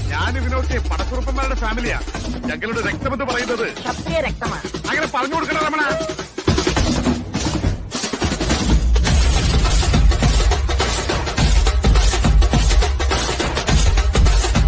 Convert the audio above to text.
ഞാൻ ഇതിനൊക്കെ പടക്കുറുപ്പന്മാരുടെ ഫാമിലിയാ. ഞങ്ങളുടെ രക്തമെന്ന് പറയുന്നത് ക്ഷത്രിയ രക്തമാണ്. അങ്ങനെ പറഞ്ഞു കൊടുക്കണം രമണ.